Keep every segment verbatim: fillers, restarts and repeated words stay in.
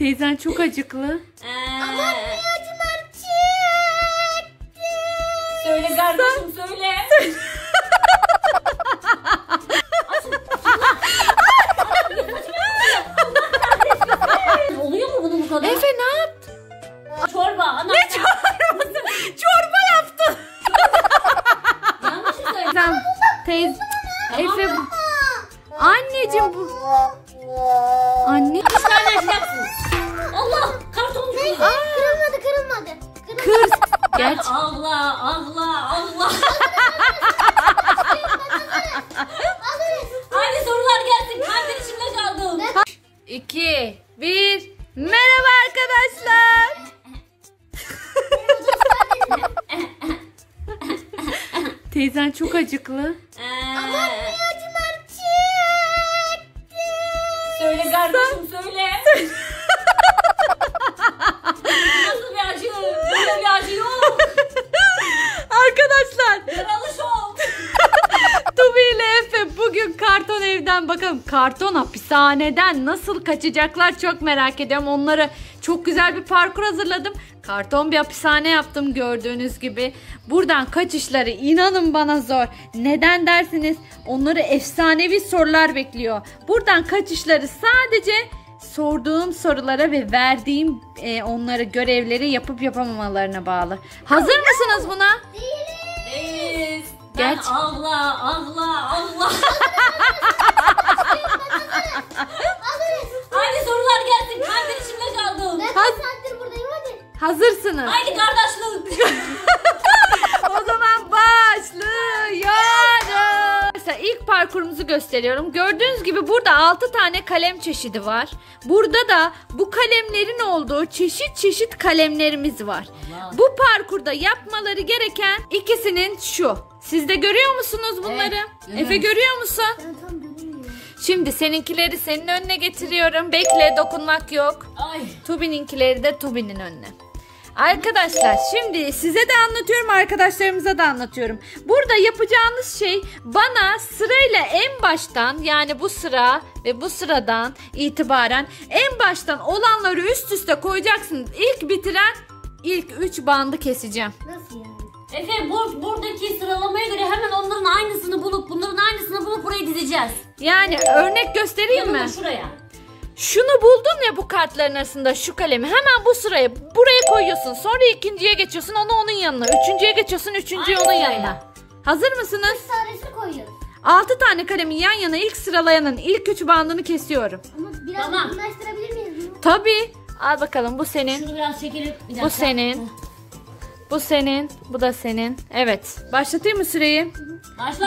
Teyzen çok acıklı. Ama acılar çekti. Söyle kardeşim söyle. Oluyor mu bunun bu kadar? Efe ne yaptın? Çorba. Ana. Ne çorbası? Çorba yaptın. Yanlış mı söyledin? Teyzem, teyze, Efe bu. Anneciğim bu. Anne. Üç tane açacaksınız. Allah karton düşüyor. Kırılmadı kırılmadı. Kır. Geç. Allah Allah Allah. Hadi sorular gelsin. Kalbin içinde kaldım. iki, bir. Merhaba arkadaşlar. Teyzen çok acıklı. Ama acılar çekti. Söyle kardeşim söyle. Nasıl bir acı? Böyle bir acı yok. Arkadaşlar. Yaralı şok. Tubi ile Efe bugün karton evden, bakalım karton hapishaneden nasıl kaçacaklar çok merak ediyorum. Onları çok güzel bir parkur hazırladım. Karton bir hapishane yaptım gördüğünüz gibi. Buradan kaçışları inanın bana zor. Neden dersiniz? Onları efsanevi sorular bekliyor. Buradan kaçışları sadece sorduğum sorulara ve verdiğim e, onları görevleri yapıp yapamamalarına bağlı. Hazır mısınız buna? Değiliz. Geç. Ben Allah Allah Allah. Hadi sorular gelsin. Kalbin içinde kaldım. Ben kaç saattir buradayım hadi. Hazırsınız. Haydi kardeşlik. O zaman başlıyoruz. Mesela ilk parkurumuzu gösteriyorum. Gördüğünüz gibi burada altı tane kalem çeşidi var. Burada da bu kalemlerin olduğu çeşit çeşit kalemlerimiz var. Allah. Bu parkurda yapmaları gereken ikisinin şu. Siz de görüyor musunuz bunları? Evet, Efe görüyor musun? Ben tam görünmüyorum. Şimdi seninkileri senin önüne getiriyorum. Bekle, dokunmak yok. Ay. Tubi'ninkileri de Tubi'nin önüne. Arkadaşlar şimdi size de anlatıyorum, arkadaşlarımıza da anlatıyorum. Burada yapacağınız şey, bana sırayla en baştan, yani bu sıra ve bu sıradan itibaren en baştan olanları üst üste koyacaksınız. İlk bitiren ilk üç bandı keseceğim. Nasıl yani? Efe bu, buradaki sıralamaya göre hemen onların aynısını bulup bunların aynısını bulup buraya dizeceğiz. Yani örnek göstereyim mi? Yanına şuraya. Şunu buldun ya bu kartların arasında, şu kalemi hemen bu sıraya buraya koyuyorsun. Sonra ikinciye geçiyorsun, onu onun yanına. Üçüncüye geçiyorsun, üçüncüyü Aynı onun sıraya. yanına. Hazır mısınız? Üç tanesini koyuyoruz. Altı tane kalemi yan yana ilk sıralayanın ilk üç bandını kesiyorum. Ama biraz Tamam. yakınlaştırabilir miyiz bunu? Tabii. Al bakalım, bu senin. Şunu biraz çekelim. Bir dakika. Bu senin. Bu senin. Bu da senin. Evet. Başlatayım mı süreyi? Başla.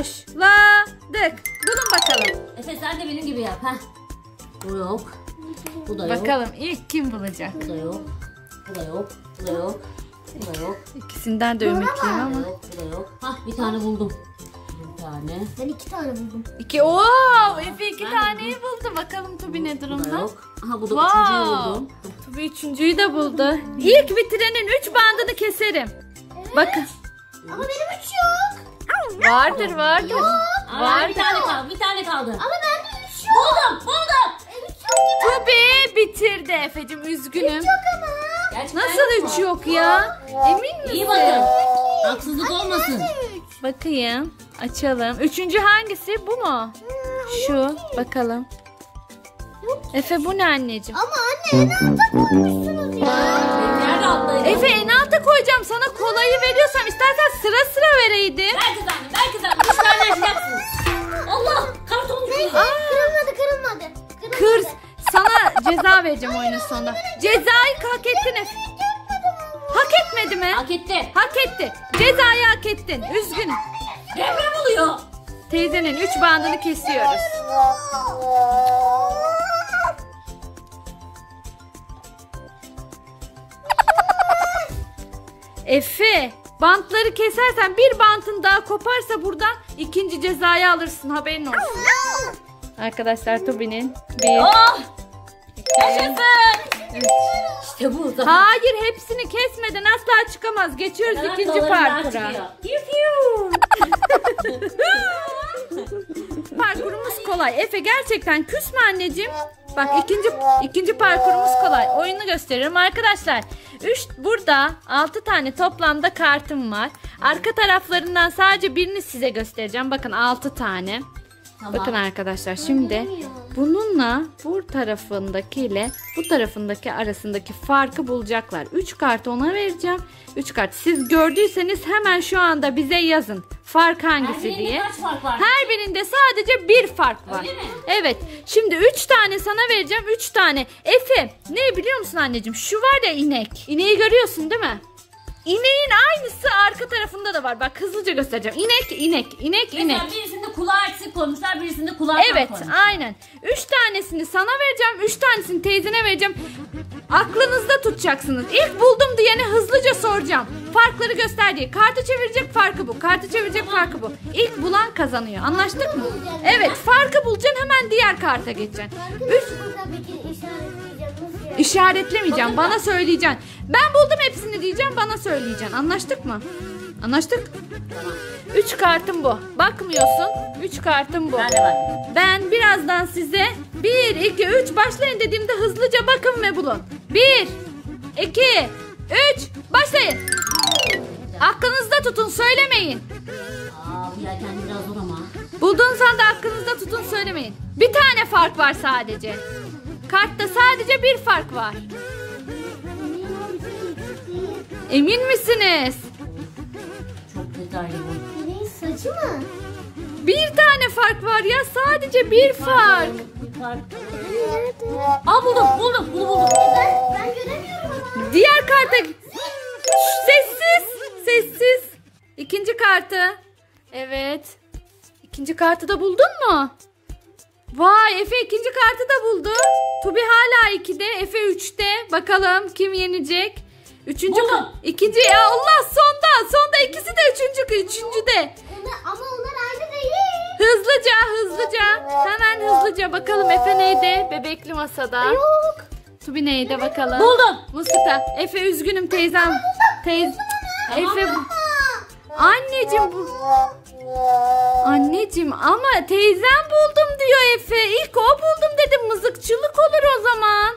Başladık. Bulun bakalım. Efe sen de benim gibi yap. Heh. Bu yok. Bu da yok. Bakalım ilk kim bulacak? Bu da yok. Bu da yok. Bu da yok. Bu da yok. İkisinden de ümitliyim Bu ama. da yok. Bu da yok. Hah bir tane buldum. Bir tane. Ben iki tane buldum. İki. Oo, Efe iki Ben de taneyi buldu. Bakalım Tubi ne Bu da durumda? yok. Aha bu da Wow. üçüncüyü buldum. Tubi üçüncüyü de buldu. İlk bitirenin üç bandını keserim. Bakın. Ama benim üç yok. Vardır vardır. Aa, Var. bir tane kaldı. Bir tane kaldı. Ama bende üç yok. Buldum. Buldum. E, üç yok. Tubi bitirdi Efe'cim, üzgünüm. Yok ama. Gerçekten Nasıl mu? üç yok ya? Emin misin? İyi bakın. Haksızlık olmasın. Bakayım. Açalım. Üçüncü hangisi? Bu mu? Şu. Bakalım. Efe bu ne anneciğim? Ama anne en alta koymuşsunuz ya. Nerede alttaydı? Efe en alta koyacağım. Sana kolayı veriyorsam istersen sıra sıra vereydim. Ben kazandım. Ben kazandım. Üç tane açacaksınız. Allah. Karton düşüyor. Kırılmadı kırılmadı. Kırılmadı. Kır. Sana ceza vereceğim oyunun sonunda. Cezayı hak ettin Efe. Hak etmedi mi? Hak etti. Hak etti. Cezayı hak ettin. Üzgünüm. Deprem oluyor. Teyzenin üç bandını kesiyoruz. Efe, bantları kesersen, bir bantın daha koparsa buradan ikinci cezayı alırsın, haberin olsun. Arkadaşlar Tubi'nin bir, Oh. iki, Yaşasın. üç. İşte bu. Hayır, hepsini kesmeden asla çıkamaz. Geçiyoruz Hemen ikinci kollarım daha parkura. çıkıyor. Piu piu. Parkurumuz kolay. Efe gerçekten küsme anneciğim. Bak ikinci ikinci parkurumuz kolay. Oyunu gösteriyorum arkadaşlar. üç burada altı tane toplamda kartım var. Arka taraflarından sadece birini size göstereceğim. Bakın altı tane. Tamam. Bakın arkadaşlar şimdi bununla bu tarafındakiyle bu tarafındaki arasındaki farkı bulacaklar. üç kartı ona vereceğim. üç kart. Siz gördüyseniz hemen şu anda bize yazın. Fark hangisi Her diye. birinde kaç fark var? Her birinde sadece bir fark var. Öyle mi? Evet. Şimdi üç tane sana vereceğim. üç tane. Efe ne biliyor musun anneciğim? Şu var ya inek. İneği görüyorsun değil mi? İneğin aynısı arka tarafında da var. Bak hızlıca göstereceğim. İnek, inek, inek, inek. Mesela birisinde kulağı eksik koymuşlar, birisinde kulağı Evet, tam koymuşlar. aynen. Üç tanesini sana vereceğim, üç tanesini teyzene vereceğim. Aklınızda tutacaksınız. İlk buldum diyene hızlıca soracağım. Farkları göster diye. Kartı çevirecek farkı bu. Kartı çevirecek farkı bu. İlk bulan kazanıyor. Anlaştık mı? Evet, farkı bulacaksın hemen diğer karta geçeceksin. Üç işaretlemeyeceğim. Bana söyleyeceksin. Ben buldum hepsini diyeceğim. Bana söyleyeceksin. Anlaştık mı? Anlaştık. Üç kartım bu. Bakmıyorsun. Üç kartım bu. Ben de var. Ben birazdan size bir, iki, üç başlayın dediğimde hızlıca bakın ve bulun. bir, iki, üç başlayın. Aklınızda tutun söylemeyin. Aa, bu yelken biraz zor ama. Buldunsan da aklınızda tutun söylemeyin. Bir tane fark var sadece. Kartta sadece bir fark var. Emin misiniz? Çok detaylı bu. İneğin saçı mı? Bir tane fark var ya sadece bir fark. Bir fark. Nerede? Aa buldum, buldum, bunu buldum. Ben, ben göremiyorum ama. Diğer karta sessiz sessiz. İkinci kartı. Evet. İkinci kartı da buldun mu? Vay Efe ikinci kartı da buldu. Tubi hala ikide, Efe üçte. Bakalım kim yenecek? Üçüncü Buldum. ka- ikinci ya Allah sonda. Sonda ikisi de üçüncü üçüncüde. Onlar, ama onlar aynı değil. Hızlıca hızlıca. Hemen hızlıca bakalım Efe neydi? Bebekli masada. Yok. Tubi neydi bakalım? Buldum. Mustafa. Efe üzgünüm teyzem. Teyze. Tamam. Efe bu. Anneciğim bu. Anneciğim ama teyzem buldum diyor Efe. İlk o buldum dedim. Mızıkçılık olur o zaman.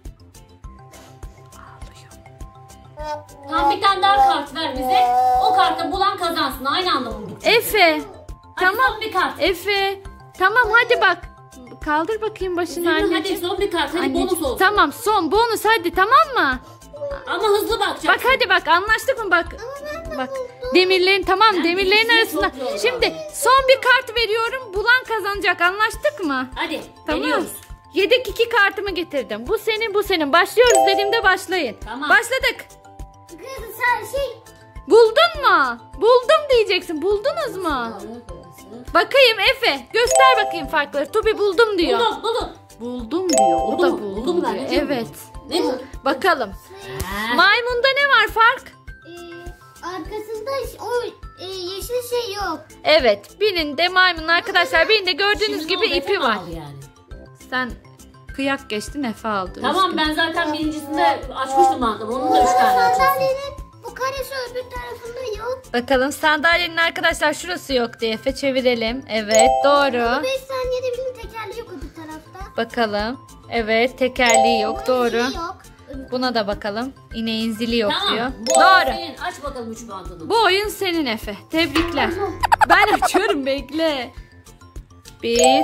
Tam bir tane daha kart ver bize. O kartı bulan kazansın. Aynı anda bulduk. Efe. Hadi Tamam. son bir kart. Efe. Tamam hadi bak. Kaldır bakayım başını Üzülme, hadi anneciğim. son bir kart. Hadi Anneciğim, bonus olsun. Tamam son bonus hadi tamam mı? Ama hızlı bakacaksın. Bak hadi bak anlaştık mı bak. Bak demirlerin tamam Ben demirlerin birisini arasında. çok zor Şimdi son bir kart veriyorum. Bulan kazanacak anlaştık mı? Hadi. Tamam. Deniyoruz. Yedek iki kartımı getirdim. Bu senin bu senin. Başlıyoruz dediğimde başlayın. Tamam. Başladık. Kız sen şey. Buldun mu? Buldum diyeceksin. Buldunuz mu? Bakayım Efe. Göster bakayım farkları. Tubi buldum diyor. Buldum, buldum. Buldum diyor. O Buldum da mu? buldum Buldum ben, diyor. ne diyorum? Evet. Ne bu? Bakalım. Ha. Maymunda ne var fark? E, arkasında o e, yeşil şey yok. Evet. Birinde maymun arkadaşlar. Birinde gördüğünüz Şimdi gibi ne oldu? ipi Efe mi var. aldı yani? Sen kıyak geçtin Efe aldı. Tamam Üzgün. ben zaten birincisinde açmıştım bandım. Onun da üç tane açmıştım. Sandalyenin bu karesi öbür tarafında yok. Bakalım sandalyenin arkadaşlar şurası yok diye Efe çevirelim. Evet doğru. beş saniyede birinin tekerleği yok öbür tarafta. Bakalım. Evet tekerleği yok Bunun doğru. şeyi yok. Buna da bakalım. İneğin zili yok Tamam. diyor. Bu oyun Doğru. senin. Aç bakalım üç bandını. Bu oyun senin Efe. Tebrikler. Ben açıyorum bekle. Bir.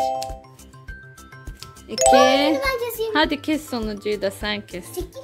İki. Ben keseyim. Hadi kes sonucuyu da sen kes. Çekil.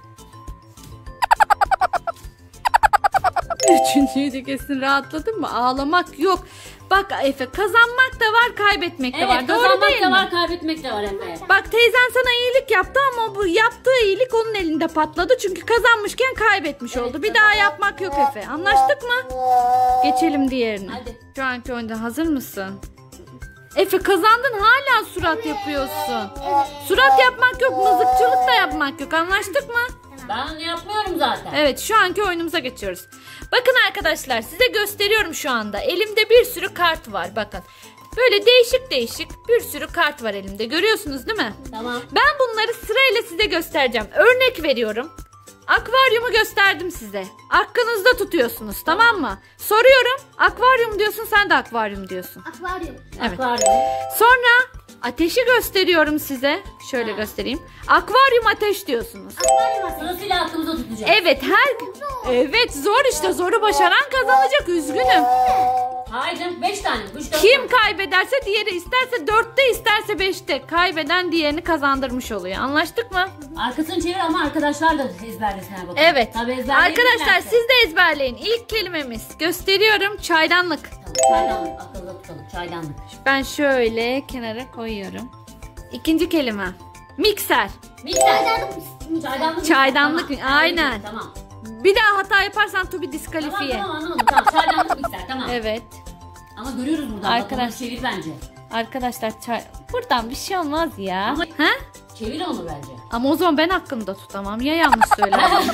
Üçüncüyü de kesin rahatladın mı? Ağlamak yok. Bak Efe kazanmak da var kaybetmek de Evet var. Doğru kazanmak değil da mi? var kaybetmek de var Efe. Bak teyzen sana iyilik yaptı ama bu yaptığı iyilik onun elinde patladı. Çünkü kazanmışken kaybetmiş oldu. Bir daha yapmak yok Efe. Anlaştık mı? Geçelim diğerine. Hadi. Şu anki oyunda hazır mısın? Efe kazandın hala surat yapıyorsun. Surat yapmak yok, mızıkçılık da yapmak yok. Anlaştık mı? Ben yapmıyorum zaten. Evet şu anki oyunumuza geçiyoruz. Bakın arkadaşlar size gösteriyorum şu anda. Elimde bir sürü kart var bakın. Böyle değişik değişik bir sürü kart var elimde. Görüyorsunuz değil mi? Tamam. Ben bunları sırayla size göstereceğim. Örnek veriyorum. Akvaryumu gösterdim size. Aklınızda tutuyorsunuz tamam mı? Soruyorum. Akvaryum diyorsun sen de akvaryum diyorsun. Akvaryum. Evet. Akvaryum. Sonra Ateşi gösteriyorum size. Şöyle Ha. göstereyim. Akvaryum ateş diyorsunuz. Akvaryum ateş. Sırasıyla aklımıza tutacağız. Evet her evet zor işte, zoru başaran kazanacak, üzgünüm. Hayır canım, beş tane. Üç, dört Kim tane. kaybederse diğeri, isterse dörtte isterse beşte, kaybeden diğerini kazandırmış oluyor. Anlaştık mı? Arkasını çevir ama arkadaşlar da ezberlesinler bakalım. Evet. Tabii ezberleyebilirlerse. Arkadaşlar siz de ezberleyin. İlk kelimemiz gösteriyorum, çaydanlık. Tamam, çaydanlık akılda tutalım. Çaydanlık. Ben şöyle kenara koyuyorum. İkinci kelime mikser. Mikser. Çaydanlık. Çaydanlık. Çaydanlık, Tamam. aynen. Tamam. Bir daha hata yaparsan Tubi Tamam diskalifiye. tamam anlamadım. Tamam çaydanlık mikser tamam. Evet. Ama görüyoruz buradan. Arkadaş- Arkadaş. Çevir bence. Arkadaşlar çay... buradan bir şey olmaz ya. Ama- Ha? Çevir onu bence. Ama o zaman ben hakkımda tutamam. Ya yanlış söylersem.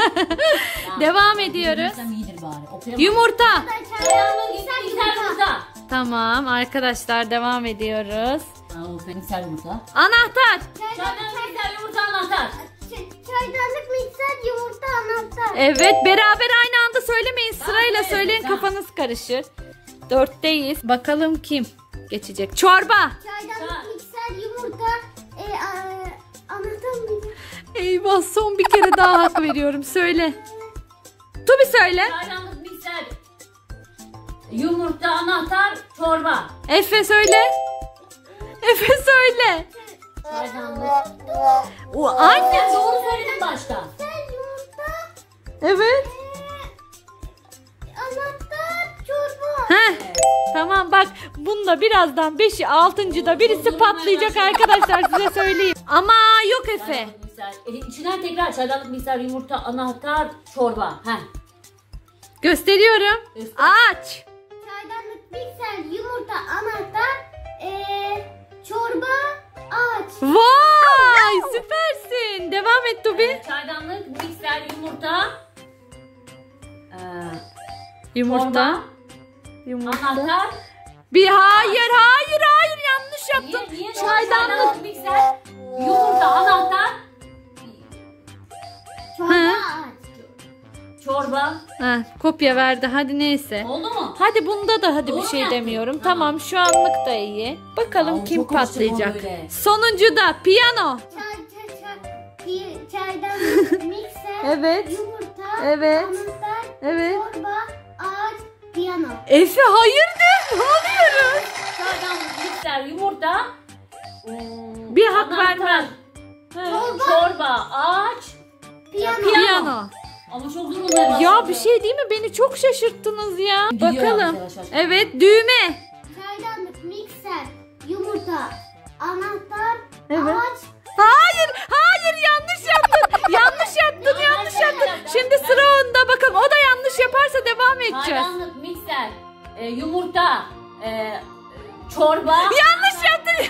Devam ediyoruz. Bilirsem iyidir bari. Okuyamam. Yumurta. Çaydanlık mikser yumurta. Tamam arkadaşlar devam ediyoruz. Aa, mikser yumurta. Anahtar. Çaydanlık mikser yumurta anahtar. Ç- Çaydanlık, mikser, yumurta, anahtar. Evet, beraber aynı anda söylemeyin. Sırayla evet, söyleyin, tamam. kafanız karışır. Dörtteyiz. Bakalım kim geçecek. Çorba. Çaydanlık, mikser, yumurta, e, a, anahtar mıydı? Eyvah, son bir kere daha hak veriyorum. Söyle. Tubi söyle. Çaydanlık mikser. Yumurta anahtar çorba. Efe söyle. Efe söyle. Çaydanlık. O anne. Sen doğru söyledin başta. Mikser, yumurta, Evet. e, anahtar, çorba. Heh. Tamam bak, bunda birazdan beşi altıncıda birisi patlayacak arkadaşlar, size söyleyeyim. Ama yok Efe. Çaydanlık mikser. E, içinden tekrar çaydanlık mikser yumurta anahtar çorba. Heh. Gösteriyorum. Göster. Aç. Çaydanlık, mikser, yumurta, anahtar, e, çorba, ağaç. Vay, süpersin. Devam et Tubi. Ee, çaydanlık mikser yumurta. Ee, Yumurta. çorba, Yumurta. anahtar. Bir hayır hayır hayır yanlış yaptın. Niye, niye Çaydanlık. mikser yumurta anahtar Çorba, Hı. ağaç. çorba. Ha, kopya verdi, hadi neyse. Oldu mu? Hadi bunda da hadi Doğru bir mu şey yaptın? demiyorum. Tamam. Tamam, şu anlık da iyi. Bakalım Aa, kim çok alıştım patlayacak. o böyle. Sonuncu da piyano. Çay, çay, çay. Pi- Çaydanlık, mikser, Evet. yumurta, Evet. anahtar, Evet. çorba, ağaç, piyano. Efe hayırdır? Ne oluyoruz? Çaydanlık mikser yumurta. hmm, Bir hak anahtar, vermem. çorba ağaç. Piyano. Piyano. Piyano. Ama çok zor olmaya Ya başladı. bir şey değil mi? Beni çok şaşırttınız ya. Biliyor Bakalım. yavaş yavaş. Evet, düğme. Çaydanlık, mikser, yumurta, anahtar, Evet. ağaç. Hayır, hayır yanlış yaptın. yanlış yaptın, Ya, yanlış ben yaptın. yaptım. Şimdi Ben- sıra onda, bakalım. O da yanlış yaparsa devam edeceğiz. Çaydanlık mikser e, yumurta e, çorba. Yanlış yaptın.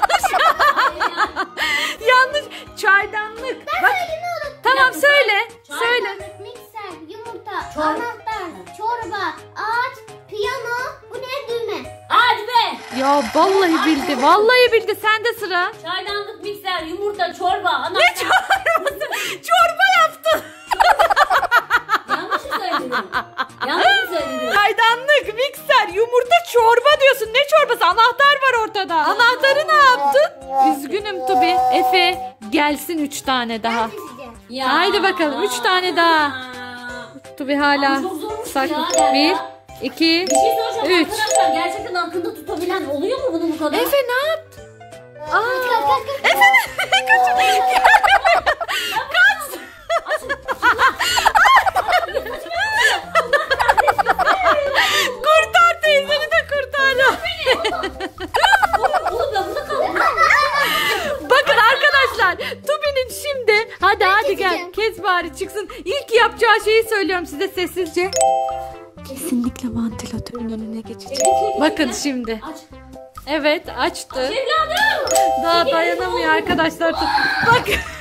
Yanlış. Çaydanlık. Bak. Tamam dakika, söyle. Söyle. Çaydanlık, mikser, yumurta, Çor- anahtar, çorba, ağaç, piyano. Bu ne, düğme? Hadi be. Ya vallahi bildi. Vallahi bildi. Sende sıra. Çaydanlık mikser yumurta çorba anahtar. Ne çorbası? Çorba yaptın. Yanlış mı söyledim? Yanlış mı söyledim? Çaydanlık, mikser, yumurta, çorba diyorsun. Ne çorbası? Anahtar var ortada. Anahtarı ne yaptın? Üzgünüm Tubi. Efe gelsin üç tane daha. Sizce? Ya. Haydi bakalım, üç tane daha. Tubi hala Ama çok zormuş sak. ya, Derya. Bir, iki, Bir şey soracağım üç. arkadaşlar, gerçekten akılda tutabilen oluyor mu bunu bu kadar? Efe ne yaptın? Kaç, kaç, kaç, kaç. Efe kaç. Kurtar teyzeni de kurtar. Oğlum ben burada kaldım. Bakın arkadaşlar, Tubi'nin şimdi hadi hadi gel çekeceğim. Kezbari çıksın. İlk yapacağı şeyi söylüyorum size sessizce. Kesinlikle vantilatörün önüne geçecek. Bakın şimdi. Aç. Evet, açtı. Evladım. Daha dayanamıyor arkadaşlar. Bak.